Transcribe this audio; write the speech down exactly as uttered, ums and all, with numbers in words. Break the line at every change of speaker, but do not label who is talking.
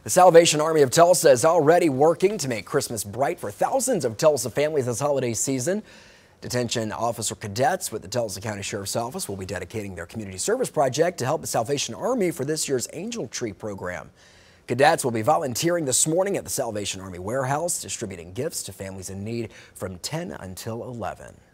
The Salvation Army of Tulsa is already working to make Christmas bright for thousands of Tulsa families this holiday season. Detention officer cadets with the Tulsa County Sheriff's Office will be dedicating their community service project to help the Salvation Army for this year's Angel Tree program. Cadets will be volunteering this morning at the Salvation Army warehouse, distributing gifts to families in need from ten until eleven.